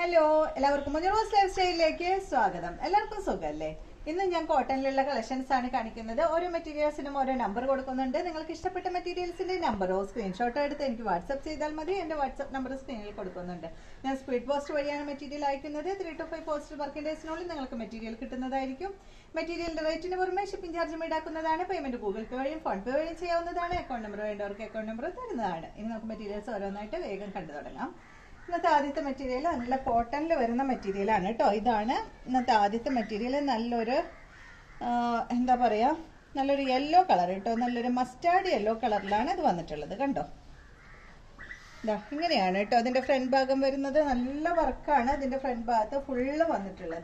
Hello, എല്ലാവർക്കും ഉഞ്ചുറൂസ് life സ്റ്റൈലിലേക്ക് സ്വാഗതം. എല്ലാവർക്കും സുഖമല്ലേ? ഇന്ന് ഞാൻ കോട്ടണിലുള്ള കളക്ഷൻസ് ആണ് കാണിക്കുന്നത്. ഓരോ മെറ്റീരിയൽസിനും ഓരോ നമ്പർ കൊടുക്കുന്നുണ്ട്. നിങ്ങൾക്ക് ഇഷ്ടപ്പെട്ട മെറ്റീരിയൽസിന്റെ നമ്പറോ സ്ക്രീൻഷോട്ടോ എടുത്ത് എനിക്ക് വാട്സ്ആപ്പ് ചെയ്താൽ മതി. എന്റെ വാട്സ്ആപ്പ് നമ്പർ സ്ക്രീനിൽ കൊടുക്കുന്നുണ്ട്. ഞാൻ സ്പീഡ് പോസ്റ്റ് വഴിയാണ് മെറ്റീരിയൽ അയക്കുന്നത്. 3 to 5 പോസ്റ്റൽ വർക്കിംഗ് ഡേയ്സിനുള്ളിൽ നിങ്ങൾക്ക് മെറ്റീരിയൽ കിട്ടുന്നതായിരിക്കും. മെറ്റീരിയലിന്റെ റേറ്റിന് പുറമെ ഷിപ്പിംഗ് ചാർജും ഈടാക്കുന്നതാണ്. പേയ്മെന്റ് ഗൂഗിൾ പേ വഴിയും ഫോൺ പേ വഴിയും ചെയ്യാവുന്നതാണ്. അക്കൗണ്ട് നമ്പർ വേണ്ടവർക്ക് അക്കൗണ്ട് നമ്പർ തരുന്നതാണ്. ഇനി നമുക്ക് മെറ്റീരിയൽസ് ഓരോന്നായിട്ട് വേഗം കണ്ടു തുടങ്ങാം. ഇന്നത്തെ ആദ്യത്തെ മെറ്റീരിയൽ നല്ല കോട്ടണിൽ വരുന്ന മെറ്റീരിയലാണ് കേട്ടോ. ഇതാണ് ഇന്നത്തെ ആദ്യത്തെ മെറ്റീരിയൽ. നല്ലൊരു എന്താ പറയാ, നല്ലൊരു യെല്ലോ കളർ കേട്ടോ. നല്ലൊരു മസ്റ്റാർഡ് യെല്ലോ കളറിലാണ് ഇത് വന്നിട്ടുള്ളത്. കണ്ടോ, ഇതാ ഇങ്ങനെയാണ് കേട്ടോ അതിന്റെ ഫ്രണ്ട് ഭാഗം വരുന്നത്. നല്ല വർക്കാണ് ഇതിന്റെ ഫ്രണ്ട് ഭാഗത്ത് ഫുള്ള് വന്നിട്ടുള്ളത്.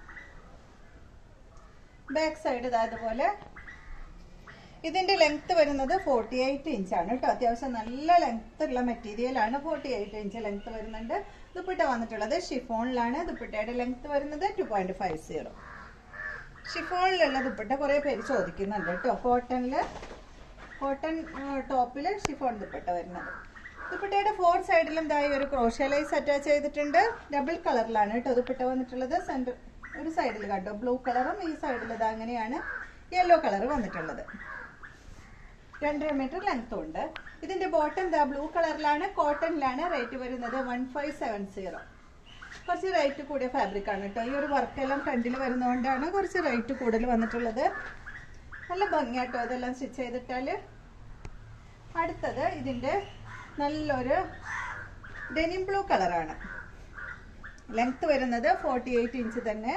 ബാക്ക് സൈഡ് ഇതാ ഇതുപോലെ. ഇതിന്റെ ലെങ്ത് വരുന്നത് 48 ഇഞ്ചാണ് കേട്ടോ. അത്യാവശ്യം നല്ല ലെങ്ത് ഉള്ള മെറ്റീരിയൽ ആണ്. 48 ഇഞ്ച് ലെങ്ത് വരുന്നുണ്ട്. ദുപ്പട്ട വന്നിട്ടുള്ളത് ഷിഫോണിലാണ്. ദുപ്പട്ടയുടെ ലെങ്ത് വരുന്നത് 2.50. ഷിഫോണിലുള്ള ദുപ്പട്ട കുറെ പേര് ചോദിക്കുന്നുണ്ട് കേട്ടോ. കോട്ടൺ ടോപ്പില് ഷിഫോൺ ദുപ്പട്ട വരുന്നത്. ദുപ്പട്ടയുടെ 4 സൈഡിലും ഇതായി ഒരു ക്രോഷ്യ ലൈസ് അറ്റാച്ച് ചെയ്തിട്ടുണ്ട്. ഡബിൾ കളറിലാണ് കേട്ടോ ദുപ്പട്ട വന്നിട്ടുള്ളത്. സെന്റർ ഒരു സൈഡിൽ കണ്ടോ ബ്ലൂ കളറും, ഈ സൈഡിൽ ഇത് അങ്ങനെയാണ് യെല്ലോ കളർ വന്നിട്ടുള്ളത്. 2.5 മീറ്റർ ലെങ്ത്തും ഉണ്ട്. ഇതിന്റെ ബോട്ടം ദാ ബ്ലൂ കളറിലാണ്, കോട്ടണിലാണ്. റേറ്റ് വരുന്നത് 1570. കുറച്ച് റേറ്റ് കൂടിയ ഫാബ്രിക് ആണ് കേട്ടോ. ഈ ഒരു വർക്കെല്ലാം ഫ്രണ്ടിൽ വരുന്നതുകൊണ്ടാണ് കുറച്ച് റേറ്റ് കൂടുതൽ വന്നിട്ടുള്ളത്. നല്ല ഭംഗിയാട്ടോ ഇതെല്ലാം സ്റ്റിച്ച് ചെയ്തിട്ടാല്. അടുത്തത് ഇതിന്റെ നല്ലൊരു ഡെനിം ബ്ലൂ കളറാണ്. ലെങ്ത് വരുന്നത് 48 ഇഞ്ച് തന്നെ.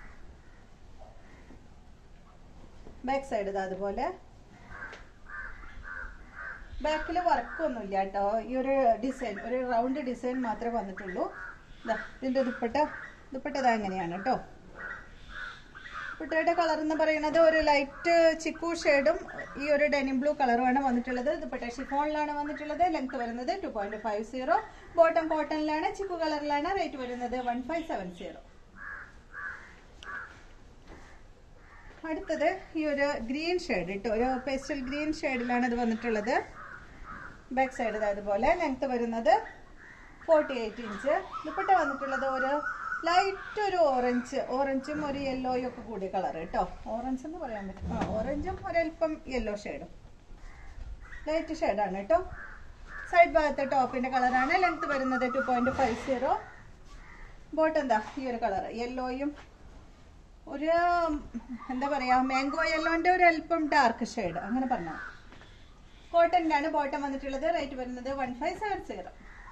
ബാക്ക് സൈഡ് ഇതാ അതുപോലെ. ബാക്കിൽ വർക്കൊന്നുമില്ല കേട്ടോ. ഈ ഒരു ഡിസൈൻ, ഒരു റൗണ്ട് ഡിസൈൻ മാത്രമേ വന്നിട്ടുള്ളൂ. ഇതിന്റെ ദുപ്പട്ട ഇതാ എങ്ങനെയാണ് കേട്ടോ. ദുപ്പട്ടയുടെ കളർ എന്ന് പറയുന്നത് ഒരു ലൈറ്റ് ചിക്കു ഷെയ്ഡും ഈ ഒരു ഡെനിം ബ്ലൂ കളറുമാണ് വന്നിട്ടുള്ളത്. ദുപ്പട്ട ഷിഫോണിലാണ് വന്നിട്ടുള്ളത്. ലെങ്ത് വരുന്നത് 2.50. ബോട്ടം കോട്ടണിലാണ്, ചിക്കു കളറിലാണ്. റേറ്റ് വരുന്നത് 1570. അടുത്തത് ഈ ഒരു ഗ്രീൻ ഷെയ്ഡ് കേട്ടോ. ഒരു പേസ്റ്റൽ ഗ്രീൻ ഷെയ്ഡിലാണ് ഇത് വന്നിട്ടുള്ളത്. ബാക്ക് സൈഡ് അതുപോലെ. ലെങ്ത് വരുന്നത് 48 ഇഞ്ച്. ദുപ്പട്ട വന്നിട്ടുള്ളത് ഒരു ലൈറ്റ് ഒരു ഓറഞ്ചും ഒരു യെല്ലോയും ഒക്കെ കൂടിയ കളർ കേട്ടോ. ഓറഞ്ച് എന്ന് പറയാൻ പറ്റും. ഓറഞ്ചും ഒരൽപ്പം യെല്ലോ ഷെയ്ഡും ലൈറ്റ് ഷെയ്ഡാണ് കേട്ടോ. സൈഡ് ഭാഗത്തെ ടോപ്പിന്റെ കളറാണ്. ലെങ്ത് വരുന്നത് 2.50. ബോട്ടം എന്താ ഈ ഒരു കളർ യെല്ലോയും ഒരു എന്താ പറയാ മാംഗോ യെല്ലോന്റെ ഒരു അല്പം ഡാർക്ക് ഷെയ്ഡ് അങ്ങനെ പറഞ്ഞാൽ. കോട്ടണിലാണ് ബോട്ടം വന്നിട്ടുള്ളത്. റേറ്റ് വരുന്നത് 1570.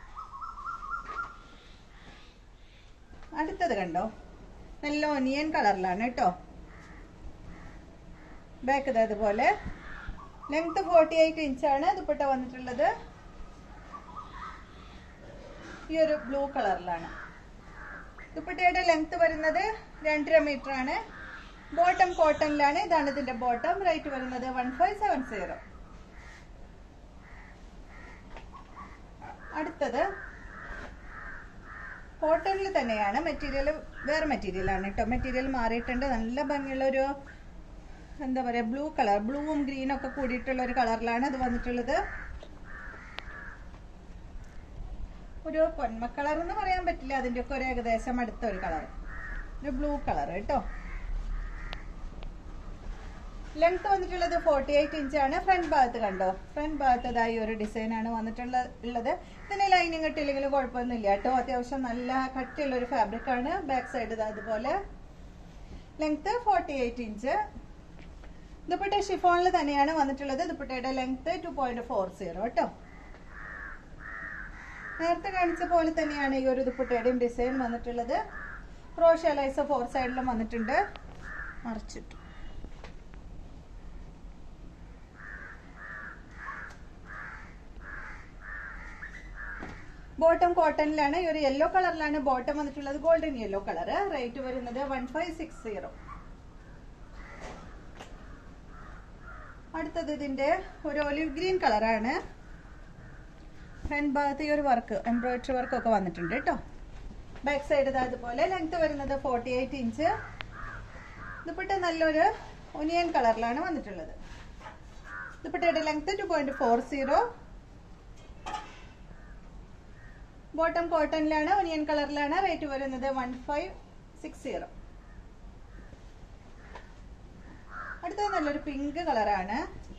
അടുത്തത് കണ്ടോ, നല്ല ഒനിയൻ കളറിലാണ് കേട്ടോ. ബാക്ക് ഇത് അതുപോലെ. ലെങ്ത് 48 ഇഞ്ചാണ്. ദുപ്പട്ട വന്നിട്ടുള്ളത് ഈ ഒരു ബ്ലൂ കളറിലാണ്. ദുപ്പട്ടയുടെ ലെങ്ത് വരുന്നത് 2.5 മീറ്റർ ആണ്. ബോട്ടം കോട്ടണിലാണ്. ഇതാണ് ഇതിന്റെ ബോട്ടം. റേറ്റ് വരുന്നത് 1570. അടുത്തത് കോട്ടണിൽ തന്നെയാണ്. മെറ്റീരിയൽ വേറെ മെറ്റീരിയലാണ് കേട്ടോ. മെറ്റീരിയൽ മാറിയിട്ടുണ്ട്. നല്ല ഭംഗിയുള്ള ഒരു എന്താ പറയാ ബ്ലൂ കളർ, ബ്ലൂവും ഗ്രീനും ഒക്കെ കൂടിയിട്ടുള്ള ഒരു കളറിലാണ് ഇത് വന്നിട്ടുള്ളത്. ഒരു പൊന്മ കളർ എന്ന് പറയാൻ പറ്റില്ല. അതിന്റെ ഒക്കെ ഒരു ഏകദേശം അടുത്ത ഒരു കളർ, ഒരു ബ്ലൂ കളർ കേട്ടോ. ലെങ്ത് വന്നിട്ടുള്ളത് 48 ഇഞ്ചാണ്. ഫ്രണ്ട് ഭാഗത്ത് കണ്ടോ, ഫ്രണ്ട് ഭാഗത്ത് ഇതായി ഒരു ഡിസൈൻ ആണ് വന്നിട്ടുള്ളത്. ഇതിന് ലൈനിങ് ഇട്ടില്ലെങ്കിലും കുഴപ്പമൊന്നുമില്ല കേട്ടോ. അത്യാവശ്യം നല്ല കട്ടിയുള്ള ഒരു ഫാബ്രിക് ആണ്. ബാക്ക് സൈഡ് ഇതാ അതുപോലെ. Length 48 inch. ദുപ്പട്ട ഷിഫോണിൽ തന്നെയാണ് വന്നിട്ടുള്ളത്. ദുപ്പട്ടയുടെ ലെങ്ത് 2.40 കേട്ടോ. നേരത്തെ കാണിച്ച പോലെ തന്നെയാണ് ഈ ഒരു ദുപ്പട്ടയുടെയും ഡിസൈൻ വന്നിട്ടുള്ളത്. ക്രോഷ്യ ലൈസ് 4 സൈഡിലും വന്നിട്ടുണ്ട്. മറിച്ചിട്ടു. ബോട്ടം കോട്ടണിലാണ്. ഈ ഒരു യെല്ലോ കളറിലാണ് ബോട്ടം വന്നിട്ടുള്ളത്. Golden yellow colour. റേറ്റ് വരുന്നത് 1560. അടുത്തത് ഇതിന്റെ ഒരു ഒലിവ് ഗ്രീൻ കളറാണ്. ഫ്രണ്ട് ഭാഗത്ത് ഈ ഒരു വർക്ക്, എംബ്രോയിഡറി വർക്ക് ഒക്കെ വന്നിട്ടുണ്ട് കേട്ടോ. ബാക്ക് സൈഡ് അതുപോലെ. ലെങ്ത് വരുന്നത് 48 ഇഞ്ച്. ദുപ്പട്ട നല്ലൊരു ഒനിയൻ കളറിലാണ് വന്നിട്ടുള്ളത്. ദുപ്പട്ടയുടെ ലെങ്ത് 2.40. ബോട്ടം കോട്ടണിലാണ്, ഒനിയൻ കളറിലാണ്. റേറ്റ് വരുന്നത് 1560. അടുത്തത് നല്ലൊരു പിങ്ക് കളറാണ്.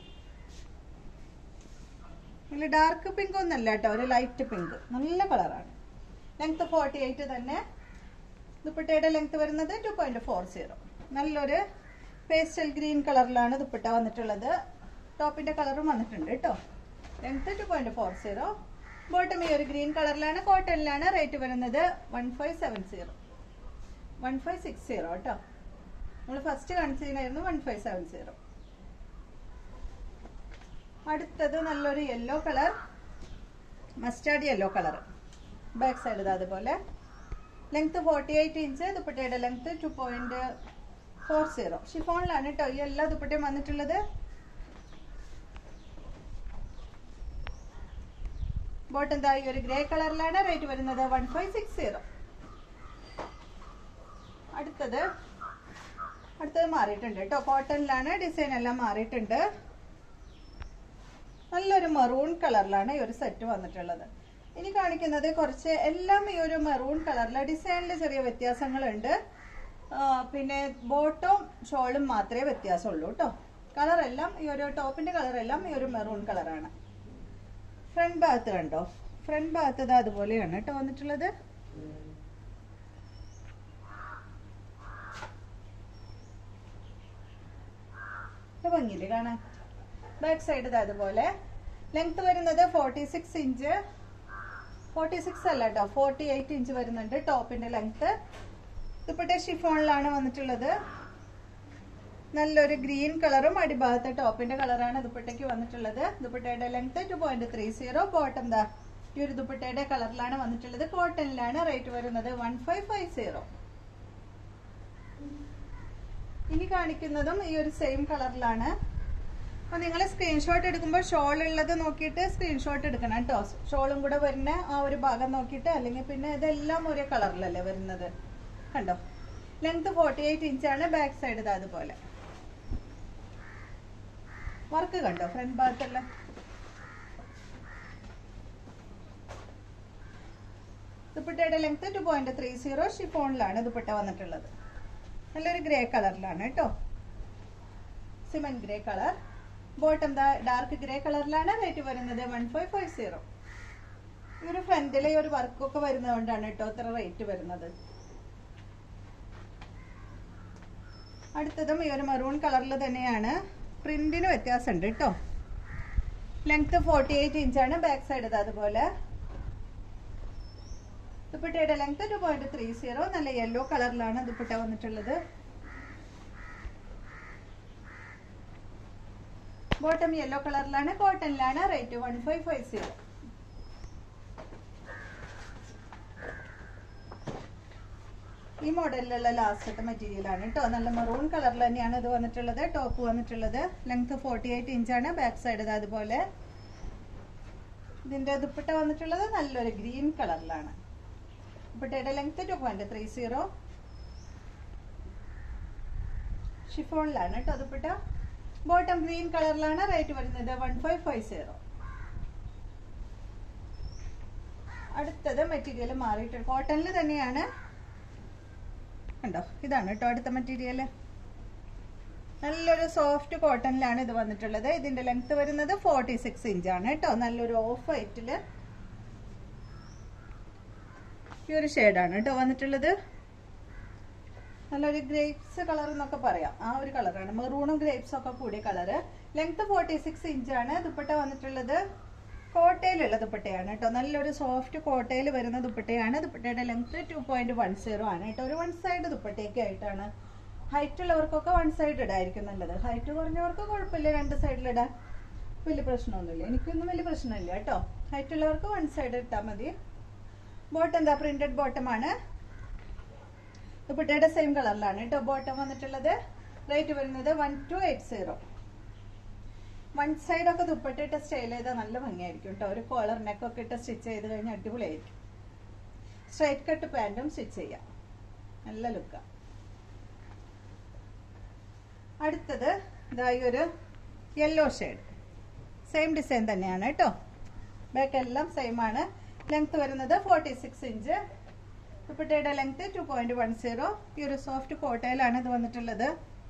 ഇതിൽ ഡാർക്ക് പിങ്ക് ഒന്നല്ല കേട്ടോ, ഒരു ലൈറ്റ് പിങ്ക്, നല്ല കളറാണ്. ലെങ്ത് 48 തന്നെ. ദുപ്പട്ടയുടെ ലെങ്ത് വരുന്നത് 2.40. നല്ലൊരു പേസ്റ്റൽ ഗ്രീൻ കളറിലാണ് ദുപ്പട്ട വന്നിട്ടുള്ളത്. ടോപ്പിന്റെ കളറും വന്നിട്ടുണ്ട് കേട്ടോ. ലെങ്ത് 2.40. ബോട്ടം ഈ ഒരു ഗ്രീൻ കളറിലാണ്, കോട്ടണിലാണ്. റേറ്റ് വരുന്നത് 1560 കേട്ടോ. നമ്മൾ ഫസ്റ്റ് കാണിച്ചതിനായിരുന്നു 1570. അടുത്തത് നല്ലൊരു yellow colour, mustard yellow colour. Back side അതുപോലെ. Length 48 inch. ദുപ്പട്ടയുടെ ലെങ്ത് 2.40. ഷിഫോണിലാണ് കേട്ടോ ഈ എല്ലാ ദുപ്പട്ടയും വന്നിട്ടുള്ളത്. ബോട്ടം ദാ ഈ ഒരു ഗ്രേ കളറിലാണ്. റേറ്റ് വരുന്നത് 1560. അടുത്തത് മാറിയിട്ടുണ്ട് കേട്ടോ. കോട്ടണിലാണ്. ഡിസൈൻ എല്ലാം മാറിയിട്ടുണ്ട്. നല്ലൊരു മെറൂൺ കളറിലാണ് ഈ ഒരു സെറ്റ് വന്നിട്ടുള്ളത്. ഇനി കാണിക്കുന്നത് കുറച്ച് എല്ലാം ഈ ഒരു മെറൂൺ കളറിലെ ഡിസൈനിൽ ചെറിയ വ്യത്യാസങ്ങളുണ്ട്. പിന്നെ ബോട്ടവും ഷോളും മാത്രമേ വ്യത്യാസമുള്ളൂ കേട്ടോ. കളറെല്ലാം ഈ ഒരു ടോപ്പിന്റെ കളറെല്ലാം ഈ ഒരു മെറൂൺ കളറാണ്. ഫ്രണ്ട് ഭാഗത്ത് കണ്ടോ, ഫ്രണ്ട് ഭാഗത്ത് ഇത് അതുപോലെയാണ് കേട്ടോ വന്നിട്ടുള്ളത്. ഭംഗിയില് കാണാൻ. ബാക്ക് സൈഡ് ഇത് അതുപോലെ. ലെങ്ത് വരുന്നത് 46 ഇഞ്ച്. 46 അല്ല കേട്ടോ, 48 ഇഞ്ച് വരുന്നുണ്ട് ടോപ്പിന്റെ ലെങ്ത്. ദുപ്പട്ട ഷിഫോണിലാണ് വന്നിട്ടുള്ളത്. നല്ലൊരു ഗ്രീൻ കളറും അടിഭാഗത്തെ ടോപ്പിന്റെ കളറാണ് ദുപ്പട്ടയ്ക്ക് വന്നിട്ടുള്ളത്. ദുപ്പട്ടയുടെ ലെങ്ത് 2.30. ബോട്ടം ദാ ഈ ഒരു ദുപ്പട്ടയുടെ കളറിലാണ് വന്നിട്ടുള്ളത്. കോട്ടണിലാണ്. റേറ്റ് വരുന്നത് 1550. ഇനി കാണിക്കുന്നതും ഈ ഒരു സെയിം കളറിലാണ്. അപ്പൊ നിങ്ങൾ സ്ക്രീൻഷോട്ട് എടുക്കുമ്പോൾ ഷോൾ ഉള്ളത് നോക്കിയിട്ട് സ്ക്രീൻഷോട്ട് എടുക്കണം കേട്ടോ. ഷോളും കൂടെ വരുന്ന ആ ഒരു ഭാഗം നോക്കിയിട്ട്, അല്ലെങ്കിൽ പിന്നെ ഇതെല്ലാം ഒരേ കളറിലല്ലേ വരുന്നത്. കണ്ടോ, ലെങ്ത് 48 ഇഞ്ചാണ്. ബാക്ക് സൈഡ് ഇത് അതുപോലെ. വർക്ക് കണ്ടോ ഫ്രണ്ട് ഭാഗത്തുള്ള. ദുപ്പട്ടയുടെ ലെങ്ത് 2.30. ഷിഫോണിലാണ് ദുപ്പട്ട വന്നിട്ടുള്ളത്. നല്ലൊരു ഗ്രേ കളറിലാണ് കേട്ടോ, cement grey colour. Bottom dark grey കളറിലാണ്. റേറ്റ് വരുന്നത് 1550. ഈ ഒരു ഫ്രണ്ടിലെ ഒരു വർക്കൊക്കെ വരുന്നതുകൊണ്ടാണ് കേട്ടോ ഇത്ര റേറ്റ് വരുന്നത്. അടുത്തതും ഈ ഒരു മെറൂൺ കളറിൽ തന്നെയാണ്. പ്രിന്റിന് വ്യത്യാസമുണ്ട് കേട്ടോ. ലെങ്ത് 48 ഇഞ്ചാണ്. ബാക്ക് സൈഡ് ഇത് അതുപോലെ. ദുപ്പട്ടയുടെ ലെങ്ത് 2.30. നല്ല യെല്ലോ കളറിലാണ് ദുപ്പട്ട വന്നിട്ടുള്ളത്. ബോട്ടം യെല്ലോ കളറിലാണ്. കോട്ടണിലാണ്. റേറ്റ് 1550. ഈ മോഡലിലുള്ള ലാസ്റ്റത്തെ മെറ്റീരിയൽ ആണ് കേട്ടോ. നല്ല മെറൂൺ കളറിൽ തന്നെയാണ് ഇത് വന്നിട്ടുള്ളത്. ടോപ്പ് വന്നിട്ടുള്ളത്. ലെങ്ത് 48 ഇഞ്ചാണ്. ബാക്ക് സൈഡ് ഇത് അതുപോലെ. ഇതിന്റെ ദുപ്പട്ട വന്നിട്ടുള്ളത് നല്ലൊരു ഗ്രീൻ കളറിലാണ്. ദുപ്പട്ടയുടെ ലെങ്ത് 2.30. ഷിഫോണിലാണ് കേട്ടോ ദുപ്പട്ട. ബോട്ടം ഗ്രീൻ കളറിലാണ്. റേറ്റ് വരുന്നത് 1550. അടുത്തത് മെറ്റീരിയൽ മാറിയിട്ടുണ്ട്. കോട്ടണിൽ തന്നെയാണ്. കണ്ടോ, ഇതാണ് കേട്ടോ അടുത്ത മെറ്റീരിയൽ. നല്ലൊരു സോഫ്റ്റ് കോട്ടണിലാണ് ഇത് വന്നിട്ടുള്ളത്. ഇതിന്റെ ലെങ്ത് വരുന്നത് 46 ഇഞ്ചാണ് കേട്ടോ. നല്ലൊരു ഓഫ് വൈറ്റില് ഈ ഒരു ഷെയ്ഡാണ് കേട്ടോ വന്നിട്ടുള്ളത്. നല്ലൊരു ഗ്രേപ്സ് കളർ എന്നൊക്കെ പറയാം, ആ ഒരു കളറാണ്. മെറൂണും ഗ്രേപ്സും ഒക്കെ കൂടിയ കളറ്. ലെങ്ത് 46 ഇഞ്ചാണ്. ദുപ്പട്ട വന്നിട്ടുള്ളത് കോട്ടയിലുള്ള ദുപ്പട്ടയാണ് കേട്ടോ. നല്ലൊരു സോഫ്റ്റ് കോട്ടയിൽ വരുന്ന ദുപ്പട്ടയാണ്. ദുപ്പട്ടയുടെ ലെങ്ത് 2.10 ആണ് കേട്ടോ. ഒരു വൺ സൈഡ് ദുപ്പട്ടയൊക്കെ ആയിട്ടാണ്. ഹൈറ്റ് ഉള്ളവർക്കൊക്കെ വൺ സൈഡ് ഇടായിരിക്കും നല്ലത്. ഹൈറ്റ് കുറഞ്ഞവർക്ക് കുഴപ്പമില്ല, രണ്ട് സൈഡിലിടാൻ വലിയ പ്രശ്നമൊന്നുമില്ല. എനിക്കൊന്നും വലിയ പ്രശ്നമില്ല കേട്ടോ. ഹൈറ്റ് ഉള്ളവർക്ക് വൺ സൈഡ് ഇട്ടാൽ മതി. ബോട്ടം എന്താ പ്രിന്റഡ് ബോട്ടമാണ്. ദുപ്പട്ടയുടെ സെയിം കളറിലാണ് കേട്ടോ ബോട്ടം വന്നിട്ടുള്ളത്. റേറ്റ് വരുന്നത് 1280. വൺ സൈഡ് ഒക്കെ ദുപ്പട്ട ഇട്ട് സ്റ്റൈൽ ചെയ്താൽ നല്ല ഭംഗിയായിരിക്കും കേട്ടോ. ഒരു കോളർ നെക്കൊക്കെ ഇട്ട് സ്റ്റിച്ച് ചെയ്ത് കഴിഞ്ഞാൽ അടിപൊളിയായിരിക്കും. സ്ട്രൈറ്റ് കട്ട് പാൻറ്റും സ്റ്റിച്ച് ചെയ്യാം, നല്ല ലുക്കാണ്. അടുത്തത് ഇതായി ഒരു യെല്ലോ ഷെയ്ഡ്. സെയിം ഡിസൈൻ തന്നെയാണ് കേട്ടോ. ബാക്ക് എല്ലാം സെയിം ആണ്. ലെങ്ത് വരുന്നത് 46 ഇഞ്ച്. ദുപ്പട്ടയുടെ ലെങ്ത് 2.10. ഈ ഒരു സോഫ്റ്റ് കോട്ടയിലാണ് ഇത് വന്നിട്ടുള്ളത്.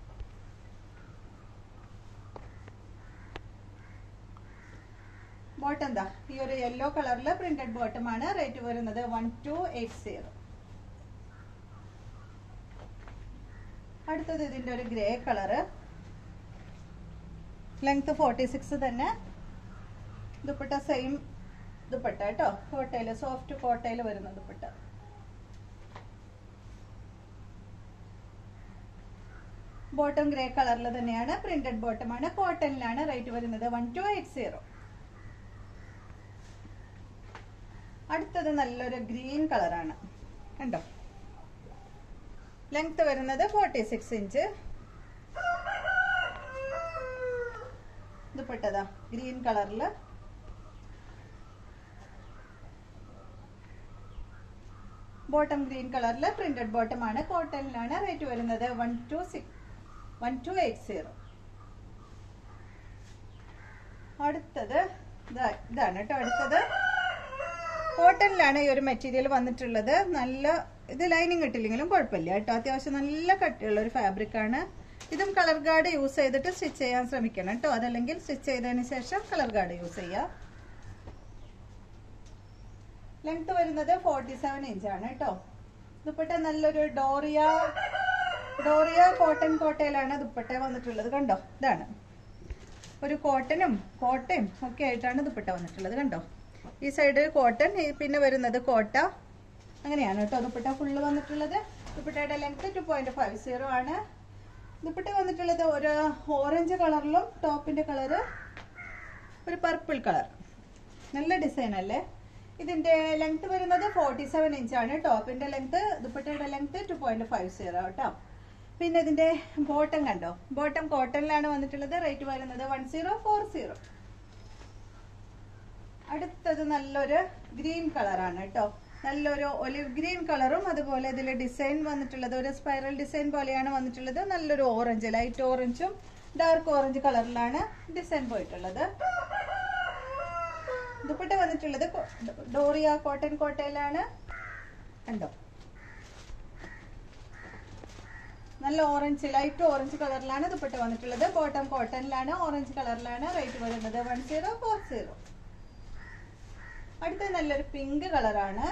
ബോട്ടം എന്താ ഈ ഒരു യെല്ലോ കളറിൽ പ്രിന്റഡ് ബോട്ടം ആണ്. റേറ്റ് വരുന്നത് 1280. അടുത്തത് ഇതിന്റെ ഒരു ഗ്രേ കളറ്, ലെങ്ത് 46 തന്നെ. ദുപ്പട്ട സെയിം ദുപ്പട്ട കേട്ടോ, കോട്ടയില് സോഫ്റ്റ് കോട്ടയില് വരുന്ന ദുപ്പട്ട. ബോട്ടം ഗ്രേ കളറിൽ തന്നെയാണ്, പ്രിന്റഡ് ബോട്ടം ആണ്, കോട്ടണിലാണ്. റേറ്റ് വരുന്നത് 1280. അടുത്തത് നല്ലൊരു ഗ്രീൻ കളറാണ് കണ്ടോ. ലെങ്ത് വരുന്നത് 46 ഇഞ്ച്. ദുപ്പട്ടതാ ഗ്രീൻ കളറില്. ബോട്ടം ഗ്രീൻ കളറില് പ്രിന്റഡ് ബോട്ടം ആണ്, കോട്ടണിലാണ്. റേറ്റ് വരുന്നത് 1280. അടുത്തത് ഇതാണ് കേട്ടോ. അടുത്തത് കോട്ടണിലാണ് ഈ ഒരു മെറ്റീരിയൽ വന്നിട്ടുള്ളത്. നല്ല ഇത് ലൈനിങ് ഇട്ടില്ലെങ്കിലും കുഴപ്പമില്ല കേട്ടോ. അത്യാവശ്യം നല്ല കട്ടിയുള്ള ഒരു ഫാബ്രിക് ആണ്. ഇതും കളർ ഗാർഡ് യൂസ് ചെയ്തിട്ട് സ്റ്റിച്ച് ചെയ്യാൻ ശ്രമിക്കണം കേട്ടോ. അതല്ലെങ്കിൽ സ്റ്റിച്ച് ചെയ്തതിന് ശേഷം കളർ ഗാർഡ് യൂസ് ചെയ്യാം. ലെങ്ത് വരുന്നത് 47 ഇഞ്ചാണ് കേട്ടോ. ദുപ്പട്ട നല്ലൊരു ഡോറിയ കോട്ടൺ കോട്ടയിലാണ് ദുപ്പട്ട വന്നിട്ടുള്ളത് കണ്ടോ. ഇതാണ് ഒരു കോട്ടയും ഒക്കെ ആയിട്ടാണ് ദുപ്പട്ട വന്നിട്ടുള്ളത് കണ്ടോ. ഈ സൈഡ് കോട്ടൺ, പിന്നെ വരുന്നത് കോട്ട, അങ്ങനെയാണ് കേട്ടോ ദുപ്പട്ട ഫുള്ള് വന്നിട്ടുള്ളത്. ദുപ്പട്ടയുടെ ലെങ്ത് 2.50 ആണ്. ദുപ്പട്ട വന്നിട്ടുള്ളത് ഒരു ഓറഞ്ച് കളറിലും ടോപ്പിന്റെ കളറ് ഒരു പർപ്പിൾ കളർ. നല്ല ഡിസൈൻ അല്ലേ. ഇതിന്റെ ലെങ്ത് വരുന്നത് 47 ഇഞ്ചാണ്. ടോപ്പിന്റെ ലെങ്ത്, ദുപ്പട്ടയുടെ ലെങ്ത് 2.50 കേട്ടോ. പിന്നെ ഇതിന്റെ ബോട്ടം കണ്ടോ, ബോട്ടം കോട്ടണിലാണ് വന്നിട്ടുള്ളത്. റേറ്റ് വരുന്നത് 1040. അടുത്തത് നല്ലൊരു ഗ്രീൻ കളറാണ് കേട്ടോ. നല്ലൊരു ഒലിവ് ഗ്രീൻ കളറും അതുപോലെ ഇതിൽ ഡിസൈൻ വന്നിട്ടുള്ളത് ഒരു സ്പൈറൽ ഡിസൈൻ പോലെയാണ് വന്നിട്ടുള്ളത്. നല്ലൊരു ഓറഞ്ച്, ലൈറ്റ് ഓറഞ്ചും ഡാർക്ക് ഓറഞ്ച് കളറിലാണ് ഡിസൈൻ പോയിട്ടുള്ളത്. ദുപ്പട്ട വന്നിട്ടുള്ളത് ഡോറിയ കോട്ടൺ കോട്ടയിലാണ് കണ്ടോ. നല്ല ഓറഞ്ച്, ലൈറ്റ് ഓറഞ്ച് കളറിലാണ് ദുപ്പട്ട വന്നിട്ടുള്ളത്. ബോട്ടം കോട്ടണിലാണ്, ഓറഞ്ച് കളറിലാണ്. റേറ്റ് വരുന്നത് 1040. അടുത്ത നല്ലൊരു പിങ്ക് കളറാണ്.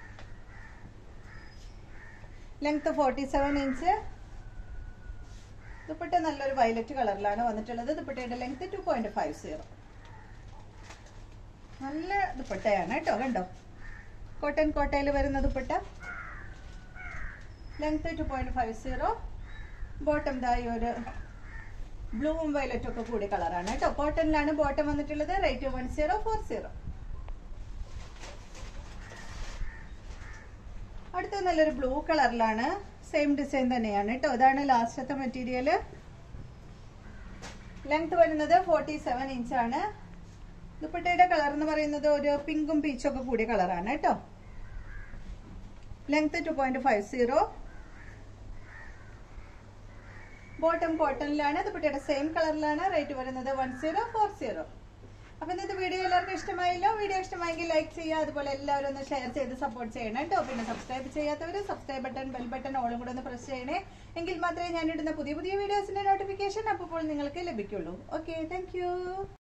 Length 47 inch. ദുപ്പട്ട നല്ലൊരു വയലറ്റ് കളറിലാണ് വന്നിട്ടുള്ളത്. ദുപ്പട്ടയുടെ ലെങ്ത് 2.50. നല്ല ദുപ്പട്ടയാണ് കേട്ടോ കണ്ടോ. കോട്ടൺ കോട്ടയിൽ വരുന്ന ദുപ്പട്ട. ലെങ്ത് 2.50. ബോട്ടം ദായി ഒരു ബ്ലൂവും വയലറ്റും ഒക്കെ കൂടിയ കളറാണ് കേട്ടോ. കോട്ടണിലാണ് ബോട്ടം വന്നിട്ടുള്ളത്. റേറ്റ് 1040. അടുത്ത നല്ലൊരു ബ്ലൂ കളറിലാണ്, സെയിം ഡിസൈൻ തന്നെയാണ് കേട്ടോ. ഇതാണ് ലാസ്റ്റത്തെ മെറ്റീരിയൽ. ലെങ്ത് വരുന്നത് 47 ഇഞ്ചാണ്. ദുപ്പട്ടയുടെ കളർ എന്ന് പറയുന്നത് ഒരു പിങ്കും പീച്ചും ഒക്കെ കൂടിയ കളറാണ് കേട്ടോ. ലെങ്ത് 2.50. ബോട്ടം കോട്ടണിലാണ്, ദുപ്പട്ടയുടെ സെയിം കളറിലാണ്. റേറ്റ് വരുന്നത് 1040. അപ്പൊ ഇന്നത്തെ വീഡിയോ എല്ലാവർക്കും ഇഷ്ടമായല്ലോ. വീഡിയോ ഇഷ്ടമായെങ്കിൽ ലൈക്ക് ചെയ്യുക, അതുപോലെ എല്ലാവരും ഒന്ന് ഷെയർ ചെയ്ത് സപ്പോർട്ട് ചെയ്യണം കേട്ടോ. പിന്നെ സബ്സ്ക്രൈബ് ചെയ്യാത്തവർ സബ്സ്ക്രൈബ് ബട്ടൺ, ബെൽ ബട്ടൺ ഓളും കൂടെ ഒന്ന് പ്രസ് ചെയ്യണേ. എങ്കിൽ മാത്രമേ ഞാൻ ഇടുന്ന പുതിയ വീഡിയോസിന്റെ നോട്ടിഫിക്കേഷൻ അപ്പോൾ നിങ്ങൾക്ക് ലഭിക്കുള്ളൂ. Okay, thank you.